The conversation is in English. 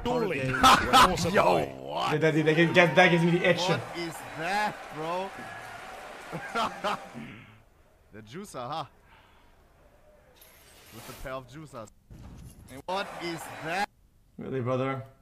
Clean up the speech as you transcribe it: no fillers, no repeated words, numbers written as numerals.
Dueling. Yo, what? That gives me the itch. What is that, bro? The juicer, huh? With the pair of juicers. And what is that? Really, brother?